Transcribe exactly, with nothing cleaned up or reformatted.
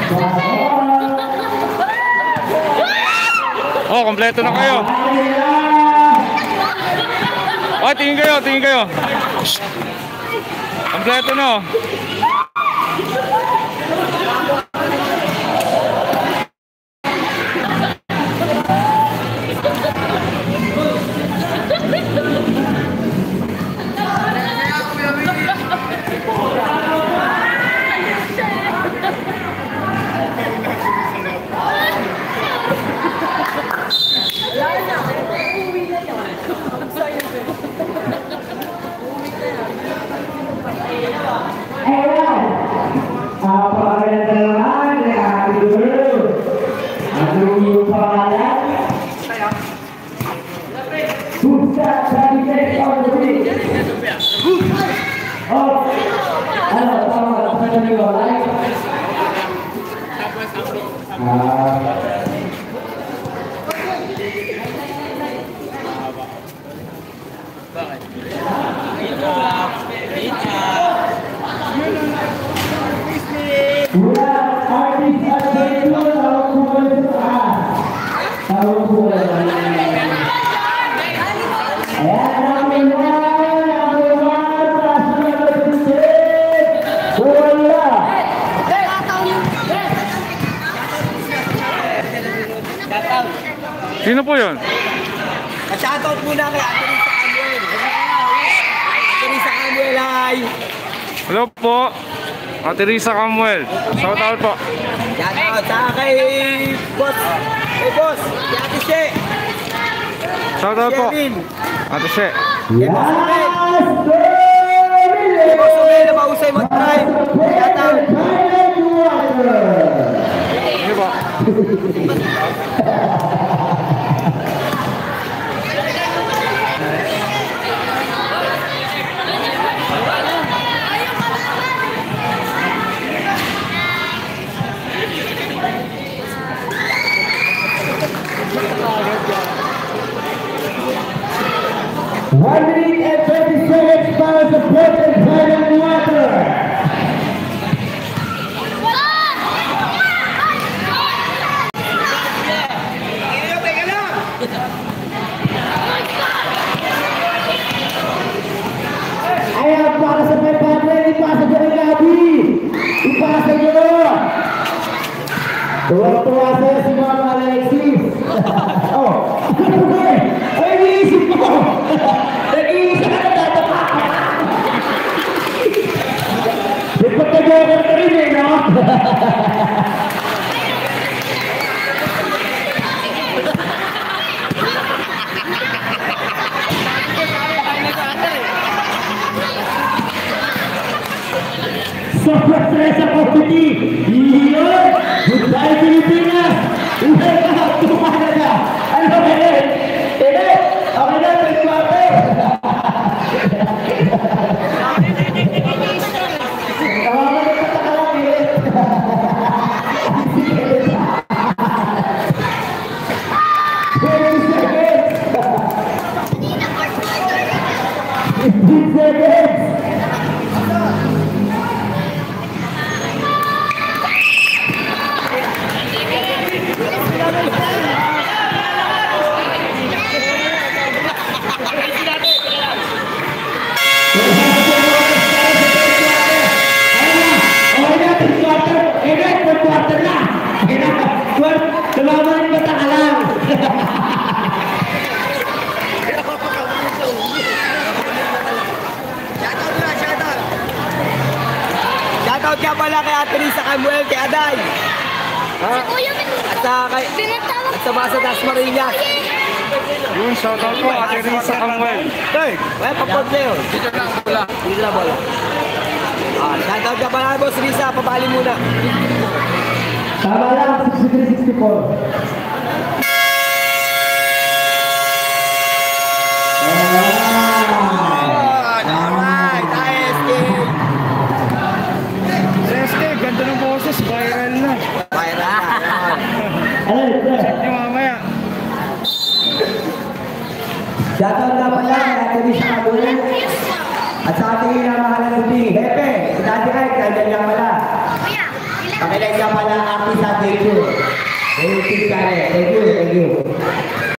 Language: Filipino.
Oh, kompleto na kayo. Oh, tingin kayo, tingin kayo. Kompleto na. Sino po yun? Shoutout muna kay Ate Risa Samuel. Ate Risa Samuel, hi! Hello po, Ate Risa Samuel. Shoutout po. Shoutout sa kay Boss. Kay Boss, kay Ate She. Shoutout po. Ate She. Kay Boss Umel. Kay Boss Umel na mausay mag-drive. Shoutout. Ano ba? one minute and thirty seconds para sa Port and Dragon Water. Ayan, para sa five hundred, ipasa dyan ang gabi. Ipasa nyo. Tuwag-tuwa sa'yo si Mama Alexis. Oh, ay, iniisip ko. Nag-iisa ka na tatapa. Di pa tagogan ka rin eh, no? Sobrang stress ang opportunity. Iyon! Goodbye Pilipinas! Welcome to Canada! Ano ba yun? Ede! Okay na, pag-iwate! Nakakalipat ka lang eh! twenty seconds! fifteen seconds! Lumaban ba ta lang? Shoutout na, shoutout. Shoutout ka pala kay Ate Risa Samuel, kay Aday. Ha? At sa kay at sa Basa Das Marinas. Yun, shoutout po, Ate Risa Samuel. Hey, well, kapag na yun. Dito lang, bola. Dito lang, bola. Ah, shoutout ka pala, Boss Risa, papali muna. Tama lang, sixty-three sixty-four. Alright, nice game. Escape, ganda ng boses, viral na. Viral na. Check nyo mamaya. Shoutout na pala kay Ate Risa Samuel. At sa ating inamahalan ng team, Hepe, si Daddy Ike, nandiyan niya pala. Pakilay ka pala artist sa YouTube. YouTube channel. Thank you, thank you.